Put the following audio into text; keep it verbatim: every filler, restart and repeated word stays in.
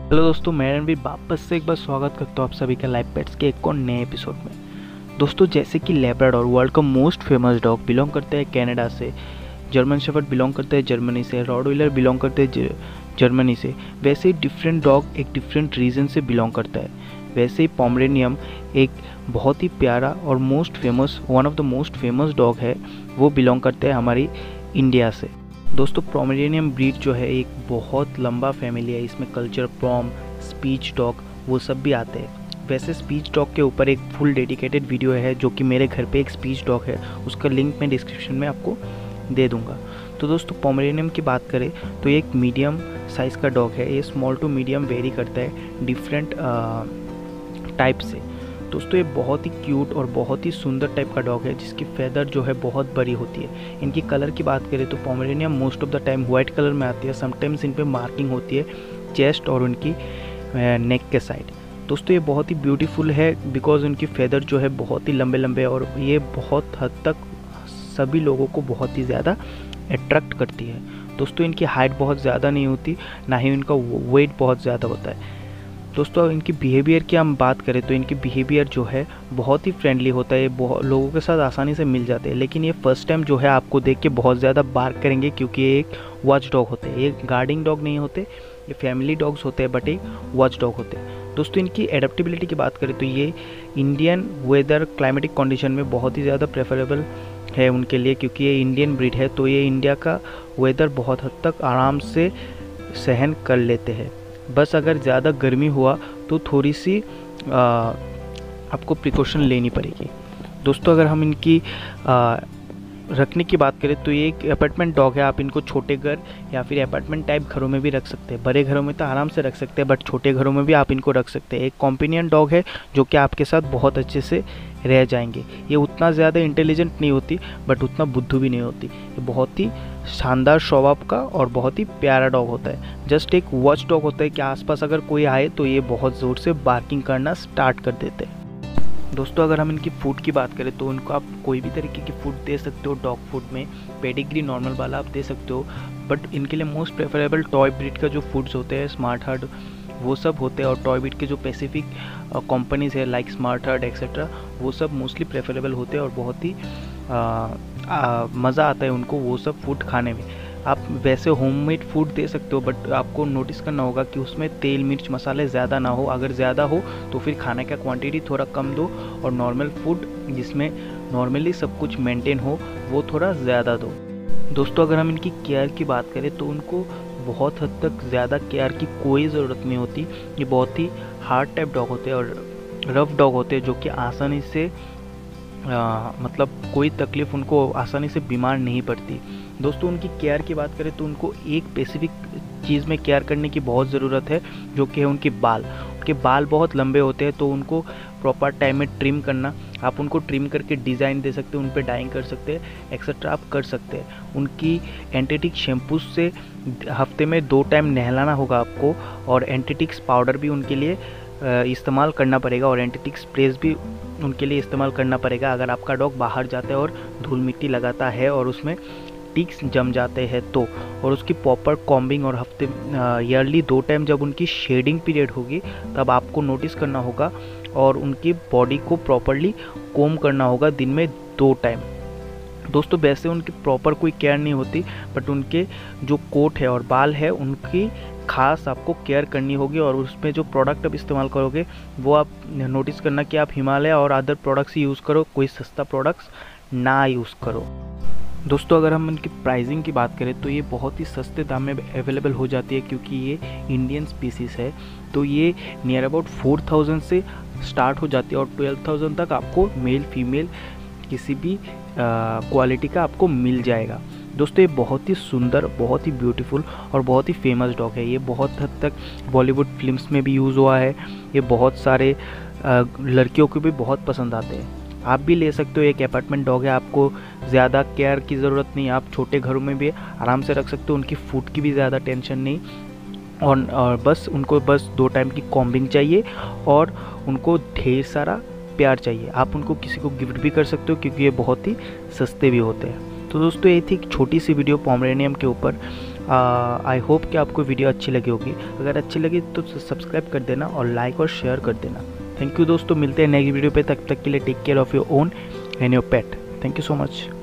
Hello दोस्तों, मैं रणवीर वापस से एक बार स्वागत करता हूँ आप सभी का लाइव पेट्स के एक और नए एपिसोड में। दोस्तों, जैसे कि लैब्राडोर वर्ल्ड का मोस्ट फेमस डॉग बिलोंग करते हैं कनाडा से, जर्मन शेफर्ड बिलोंग करते हैं जर्मनी से, रॉटवीलर बिलोंग करते हैं जर्मनी से, वैसे ही डिफरेंट डॉग एक डिफरेंट रीजन से बिलोंग करता है। वैसे ही पोमेरेनियन एक बहुत ही प्यारा और most famous one of the most famous dog है, वो बिलोंग करते हैं हमारी इंडिया से। दोस्तों, पोमेरेनियन ब्रीड जो है एक बहुत लंबा फैमिली है। इसमें कल्चर, पॉम, स्पीच डॉग वो सब भी आते हैं। वैसे स्पीच डॉग के ऊपर एक फुल डेडिकेटेड वीडियो है जो कि मेरे घर पे एक स्पीच डॉग है, उसका लिंक मैं डिस्क्रिप्शन में आपको दे दूंगा। तो दोस्तों, पोमेरेनियन की बात करें तो ये एक मीडियम साइज़ का डॉग है। ये स्मॉल टू मीडियम वेरी करता है डिफरेंट टाइप से। दोस्तों, ये बहुत ही क्यूट और बहुत ही सुंदर टाइप का डॉग है जिसकी फेदर जो है बहुत बड़ी होती है। इनकी कलर की बात करें तो pomeranian most of the time white colour में आती है। समटाइम्स इन पे मार्किंग होती है चेस्ट और उनकी नेक के साइड। दोस्तों, ये बहुत ही ब्यूटीफुल है बिकॉज उनकी फेदर जो है बहुत ही लंबे लंबे और ये बहुत हद तक सभी लोगों को बहुत ही ज़्यादा अट्रैक्ट करती है। दोस्तों, इनकी हाइट बहुत ज़्यादा नहीं होती, ना ही इनका वेट बहुत ज़्यादा होता है। दोस्तों, इनकी बिहेवियर की हम बात करें तो इनकी बिहेवियर जो है बहुत ही फ्रेंडली होता है। बहुत लोगों के साथ आसानी से मिल जाते हैं, लेकिन ये फर्स्ट टाइम जो है आपको देख के बहुत ज़्यादा बार्क करेंगे क्योंकि ये एक वॉच डॉग होते हैं। ये गार्डिंग डॉग नहीं होते, ये फैमिली डॉग्स होते हैं, बट एक वॉच डॉग होते हैं। दोस्तों, इनकी एडेप्टेबिलिटी की बात करें तो ये इंडियन वेदर क्लाइमेटिक कंडीशन में बहुत ही ज़्यादा प्रेफरेबल है उनके लिए, क्योंकि ये इंडियन ब्रीड है तो ये इंडिया का वेदर बहुत हद तक आराम से सहन कर लेते हैं। बस अगर ज़्यादा गर्मी हुआ तो थोड़ी सी आ, आपको प्रिकॉशन लेनी पड़ेगी। दोस्तों, अगर हम इनकी आ, रखने की बात करें तो ये एक अपार्टमेंट डॉग है। आप इनको छोटे घर या फिर अपार्टमेंट टाइप घरों में भी रख सकते हैं। बड़े घरों में तो आराम से रख सकते हैं, बट छोटे घरों में भी आप इनको रख सकते हैं। एक कॉम्पेनियन डॉग है जो कि आपके साथ बहुत अच्छे से रह जाएंगे। ये उतना ज़्यादा इंटेलिजेंट नहीं होती, बट उतना बुद्धू भी नहीं होती। ये बहुत ही शानदार स्वभाव का और बहुत ही प्यारा डॉग होता है। जस्ट एक वॉच डॉग होता है कि आसपास अगर कोई आए तो ये बहुत ज़ोर से बार्किंग करना स्टार्ट कर देते हैं। दोस्तों, अगर हम इनकी फूड की बात करें तो उनको आप कोई भी तरीके की फूड दे सकते हो। डॉग फूड में पेडिग्री नॉर्मल वाला आप दे सकते हो, बट इनके लिए मोस्ट प्रेफरेबल टॉय ब्रीड का जो फूड्स होते हैं, स्मार्ट हार्ट वो सब होते हैं, और टॉय ब्रीड के जो स्पेसिफिक कंपनीज है लाइक स्मार्ट हार्ट एक्सेट्रा वो सब मोस्टली प्रेफरेबल होते हैं और बहुत ही मज़ा आता है उनको वो सब फूड खाने में। आप वैसे होममेड फूड दे सकते हो, बट आपको नोटिस करना होगा कि उसमें तेल मिर्च मसाले ज़्यादा ना हो। अगर ज़्यादा हो तो फिर खाने का क्वांटिटी थोड़ा कम दो, और नॉर्मल फूड जिसमें नॉर्मली सब कुछ मेंटेन हो वो थोड़ा ज़्यादा दो। दोस्तों, अगर हम इनकी केयर की बात करें तो उनको बहुत हद तक ज़्यादा केयर की कोई ज़रूरत नहीं होती। ये बहुत ही हार्ड टाइप डॉग होते हैं और रफ डॉग होते हैं जो कि आसानी से आ, मतलब कोई तकलीफ़ उनको आसानी से बीमार नहीं पड़ती। दोस्तों, उनकी केयर की बात करें तो उनको एक स्पेसिफिक चीज़ में केयर करने की बहुत ज़रूरत है, जो कि है उनके बाल। उनके बाल बहुत लंबे होते हैं तो उनको प्रॉपर टाइम में ट्रिम करना। आप उनको ट्रिम करके डिज़ाइन दे सकते हैं, उन पर डाइंग कर सकते हैं, एक्सेट्रा आप कर सकते हैं। उनकी एंटीटिक शैम्पू से हफ्ते में दो टाइम नहलाना होगा आपको, और एंटीटिक्स पाउडर भी उनके लिए इस्तेमाल करना पड़ेगा, और एंटीटिक्स स्प्रेस भी उनके लिए इस्तेमाल करना पड़ेगा अगर आपका डॉग बाहर जाता है और धूल मिट्टी लगाता है और उसमें टिक्स जम जाते हैं तो। और उसकी प्रॉपर कॉम्बिंग, और हफ्ते ईयरली दो टाइम जब उनकी शेडिंग पीरियड होगी तब आपको नोटिस करना होगा, और उनकी बॉडी को प्रॉपरली कोम करना होगा दिन में दो टाइम। दोस्तों, वैसे उनकी प्रॉपर कोई केयर नहीं होती, बट उनके जो कोट है और बाल है उनकी खास आपको केयर करनी होगी, और उसमें जो प्रोडक्ट आप इस्तेमाल करोगे वो आप नोटिस करना कि आप हिमालय और अदर प्रोडक्ट्स ही यूज़ करो, कोई सस्ता प्रोडक्ट्स ना यूज़ करो। दोस्तों, अगर हम इनकी प्राइसिंग की बात करें तो ये बहुत ही सस्ते दाम में अवेलेबल हो जाती है, क्योंकि ये इंडियन स्पीसीज़ है। तो ये नियर अबाउट फोर थाउजेंड से स्टार्ट हो जाती है और ट्वेल्व थाउजेंड तक आपको मेल फीमेल किसी भी क्वालिटी का आपको मिल जाएगा। दोस्तों, ये बहुत ही सुंदर, बहुत ही ब्यूटीफुल और बहुत ही फेमस डॉग है। ये बहुत हद तक बॉलीवुड फिल्म्स में भी यूज़ हुआ है। ये बहुत सारे आ, लड़कियों को भी बहुत पसंद आते हैं। आप भी ले सकते हो। एक अपार्टमेंट डॉग है, आपको ज़्यादा केयर की ज़रूरत नहीं। आप छोटे घरों में भी आराम से रख सकते हो। उनकी फूड की भी ज़्यादा टेंशन नहीं, और, और बस उनको बस दो टाइम की कॉम्बिंग चाहिए, और उनको ढेर सारा प्यार चाहिए। आप उनको किसी को गिफ्ट भी कर सकते हो क्योंकि ये बहुत ही सस्ते भी होते हैं। तो दोस्तों, ये थी एक छोटी सी वीडियो पोमेरेनियन के ऊपर। आई होप कि आपको वीडियो अच्छी लगी होगी। अगर अच्छी लगी तो सब्सक्राइब कर देना और लाइक और शेयर कर देना। थैंक यू दोस्तों, मिलते हैं नेक्स्ट वीडियो पे। तब तक के लिए take care of your own and your pet. Thank you so much.